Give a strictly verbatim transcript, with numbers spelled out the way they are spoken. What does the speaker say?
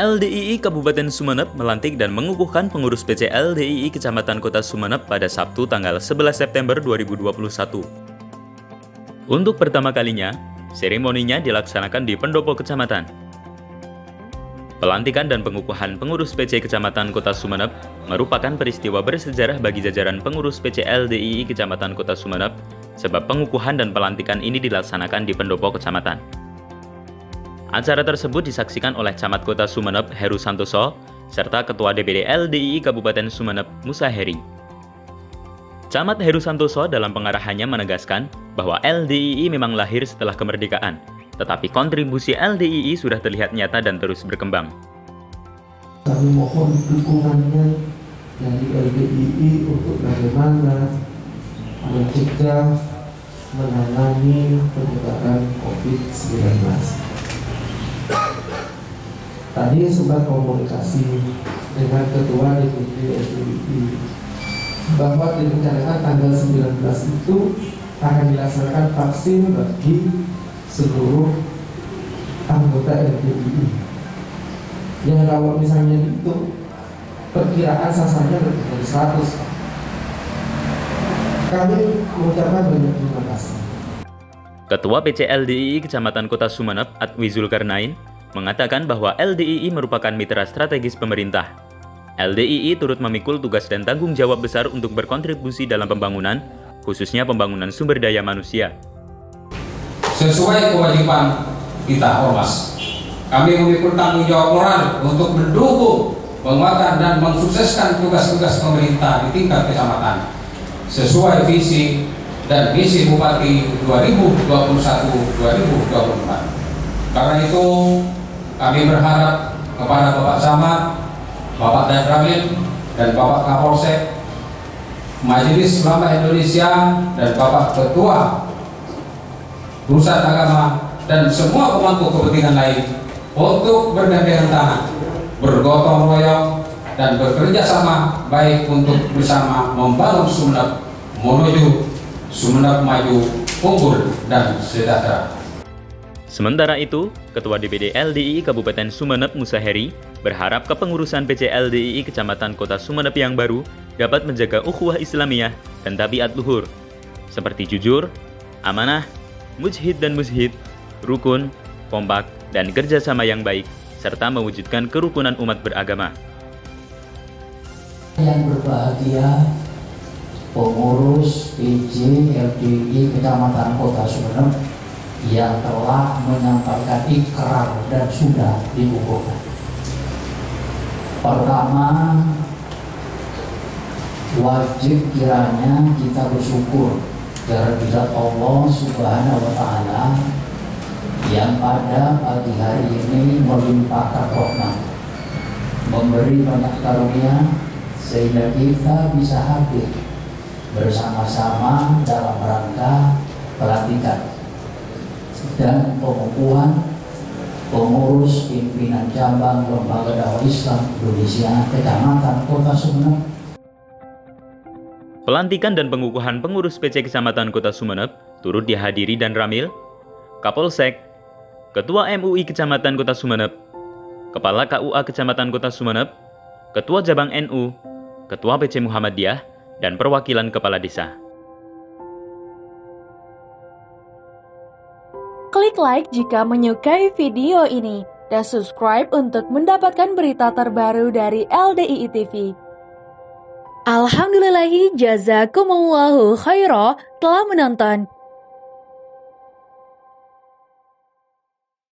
L D I I Kabupaten Sumeneb melantik dan mengukuhkan pengurus P C L D I I Kecamatan Kota Sumeneb pada Sabtu tanggal sebelas September dua ribu dua puluh satu. Untuk pertama kalinya, seremoninya dilaksanakan di pendopo kecamatan. Pelantikan dan pengukuhan pengurus P C Kecamatan Kota Sumeneb merupakan peristiwa bersejarah bagi jajaran pengurus P C L D I I Kecamatan Kota Sumeneb, sebab pengukuhan dan pelantikan ini dilaksanakan di pendopo kecamatan. Acara tersebut disaksikan oleh Camat Kota Sumeneb Heru Santoso serta Ketua D P D L D I I Kabupaten Sumeneb Musa Heri. Camat Heru Santoso dalam pengarahannya menegaskan bahwa L D I I memang lahir setelah kemerdekaan, tetapi kontribusi L D I I sudah terlihat nyata dan terus berkembang. Kami mohon dukungannya dari L D I I untuk bagaimana mencegah, menangani penyebaran COVID sembilan belas. Tadi sempat komunikasi dengan Ketua D P D L D I I bahwa direncanakan tanggal sembilan belas itu akan dilaksanakan vaksin bagi seluruh anggota L D I I. Yang kalau misalnya itu perkiraan sasarannya lebih dari seratus. Kami mengucapkan banyak terima kasih. Ketua P C L D I I Kecamatan Kota Sumeneb Adwi Zulkarnain mengatakan bahwa L D I I merupakan mitra strategis pemerintah. L D I I turut memikul tugas dan tanggung jawab besar untuk berkontribusi dalam pembangunan, khususnya pembangunan sumber daya manusia. Sesuai kewajiban kita Ormas, kami memikul tanggung jawab moral untuk mendukung, menguatkan dan mensukseskan tugas-tugas pemerintah di tingkat kecamatan sesuai visi dan misi Bupati dua ribu dua puluh satu sampai dua ribu dua puluh empat. Karena itu kami berharap kepada Bapak Camat, Bapak Dan Ramil, dan Bapak Kapolsek, Majelis Ulama Indonesia, dan Bapak Ketua Pusat Agama, dan semua pemangku kepentingan lain untuk bergandengan tangan, bergotong royong, dan bekerja sama baik untuk bersama membangun Sumeneb menuju Sumeneb maju, unggul, dan sejahtera. Sementara itu, Ketua D P D L D I I Kabupaten Sumeneb Musa Heri berharap kepengurusan P C L D I I Kecamatan Kota Sumeneb yang baru dapat menjaga ukhuwah Islamiyah dan tabiat luhur, seperti jujur, amanah, mujhid dan mushid, rukun, kompak, dan kerjasama yang baik, serta mewujudkan kerukunan umat beragama. Yang berbahagia, pengurus P C L D I I Kecamatan Kota Sumeneb yang telah menyampaikan ikrar dan sudah dikukuhkan. Pertama, wajib kiranya kita bersyukur kehadirat Allah Subhanahu wa Ta'ala yang pada pagi hari ini melimpahkan rahmat, memberi banyak karunia sehingga kita bisa hadir bersama-sama dalam rangka pelantikan dan pengukuhan pengurus pimpinan cabang Lembaga Dakwah Islam Indonesia Kecamatan Kota Sumeneb. Pelantikan dan pengukuhan pengurus P C Kecamatan Kota Sumeneb turut dihadiri Dan Ramil, Kapolsek, Ketua M U I Kecamatan Kota Sumeneb, Kepala K U A Kecamatan Kota Sumeneb, Ketua Cabang N U, Ketua P C Muhammadiyah, dan perwakilan kepala desa. Klik like jika menyukai video ini dan subscribe untuk mendapatkan berita terbaru dari L D I I T V. Alhamdulillahi jazakumullahu khairah telah menonton.